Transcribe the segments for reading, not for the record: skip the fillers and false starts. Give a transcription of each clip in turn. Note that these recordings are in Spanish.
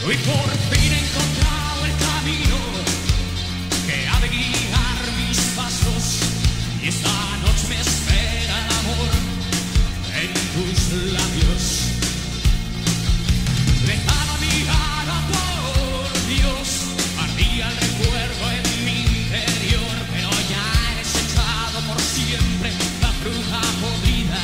Y por fin he encontrado el camino que ha de guiar mis pasos. Y esta noche me espera el amor en tus labios. Lejana mirada, por Dios, ardía el recuerdo en mi interior, pero ya eres echado por siempre, la bruja podrida.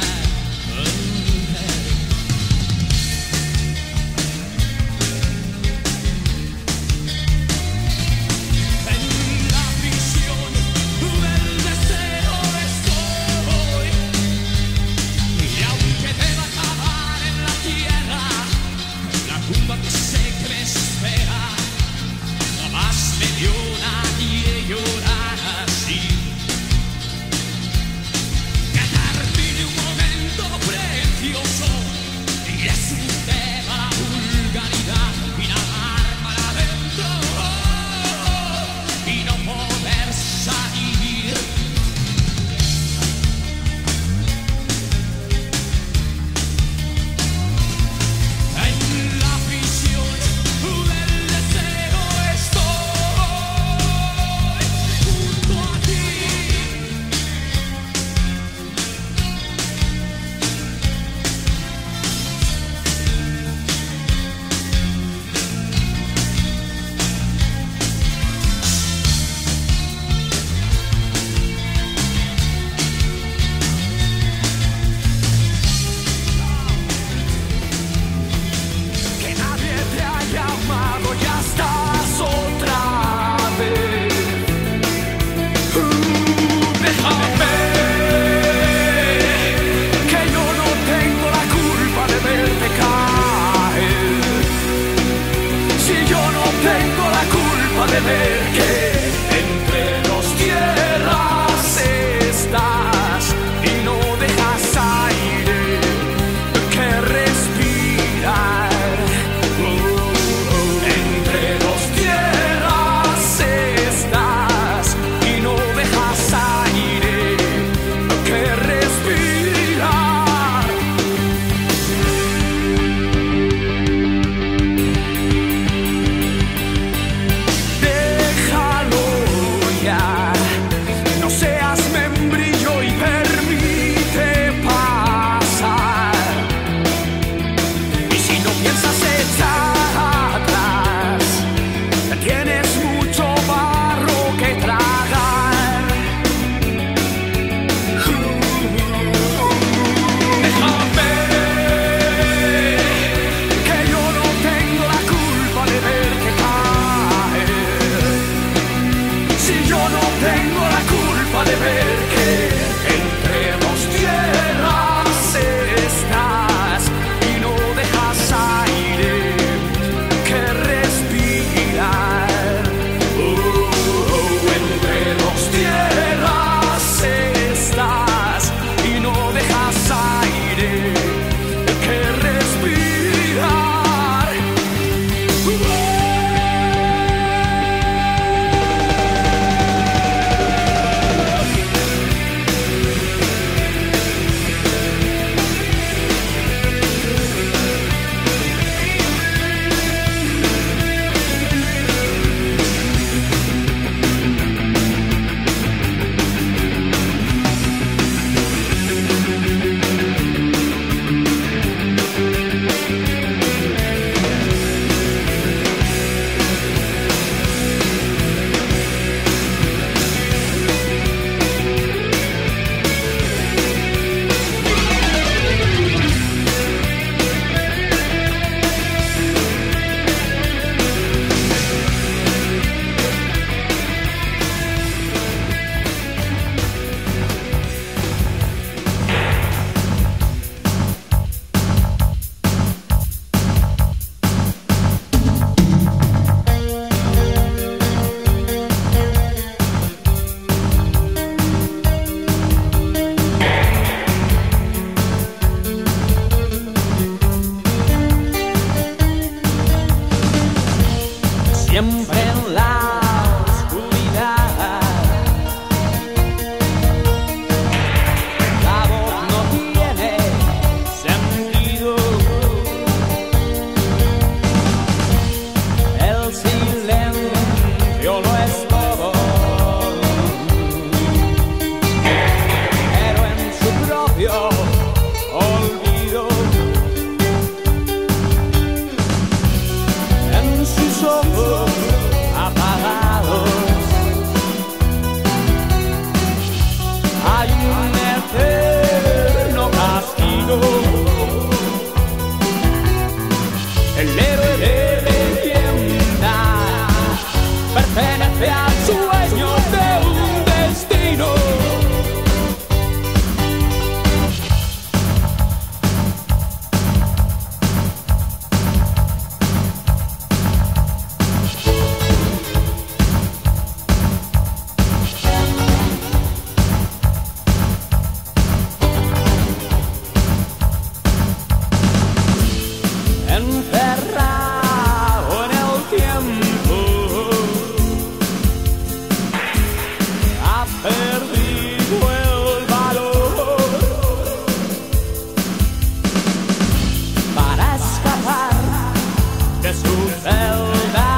su celda.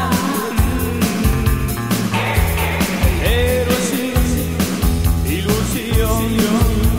Pero sin ilusión.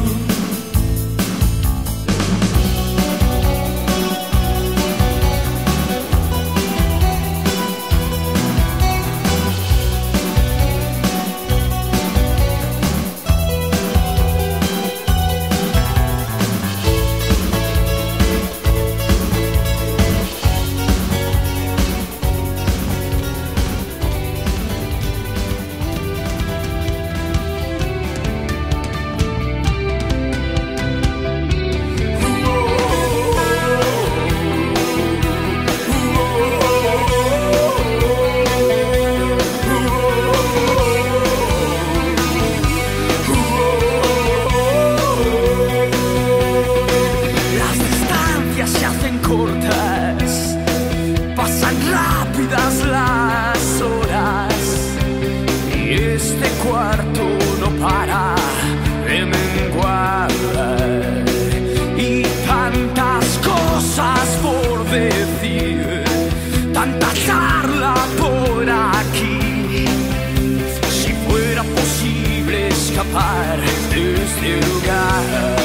Pasan rápidas las horas y este cuarto no para de menguar, y tantas cosas por decir, tanta charla por aquí. Si fuera posible escapar de este lugar,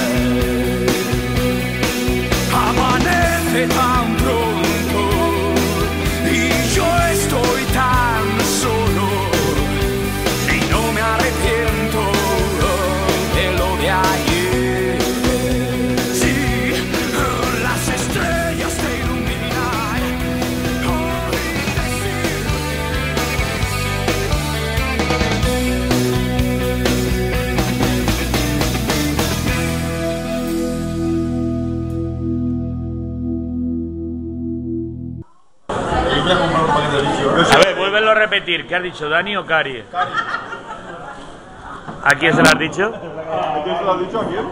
amanece tan pronto y yo estoy tan solo y no me arrepiento de lo de ayer. Sí, las estrellas te iluminan, oí decir. A ver, vuélvelo a repetir. ¿Qué has dicho, Dani o Cari? Cari. ¿A quién se lo has dicho? ¿A quién se lo has dicho? ¿A quién?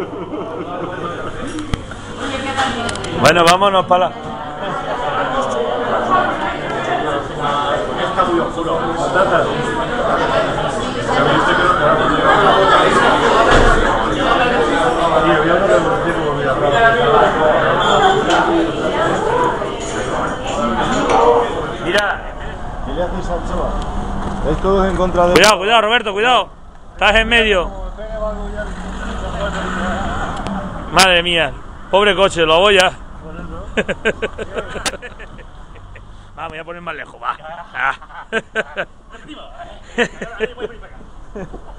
Bueno, vámonos para la... Está muy oscuro. Mira. ¿Qué le hacéis al chaval? Es todos en contra de... Cuidado, cuidado, Roberto, cuidado. Estás en medio. Madre mía. Pobre coche, lo hago ya. Va, voy a poner más lejos, va.